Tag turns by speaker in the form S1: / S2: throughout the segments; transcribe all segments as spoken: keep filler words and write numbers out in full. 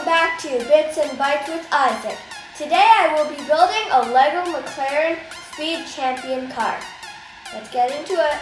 S1: back to Bits and Bytes with Isaac. Today I will be building a Lego McLaren Speed Champion car. Let's get into it.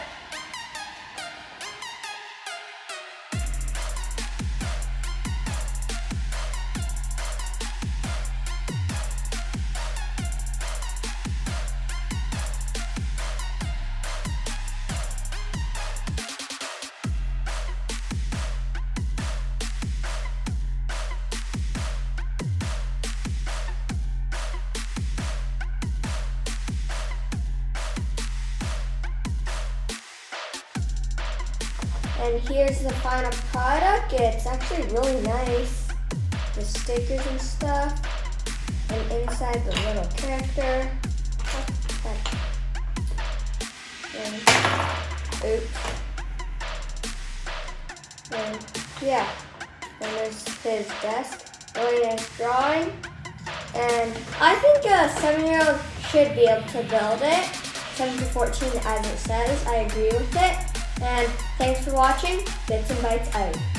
S1: And here's the final product. It's actually really nice. The stickers and stuff. And inside the little character. And, oops. And yeah. And there's his desk. Really nice drawing. And I think a seven-year-old should be able to build it. seven to fourteen as it says. I agree with it. And thanks for watching. Bits and Bytes out.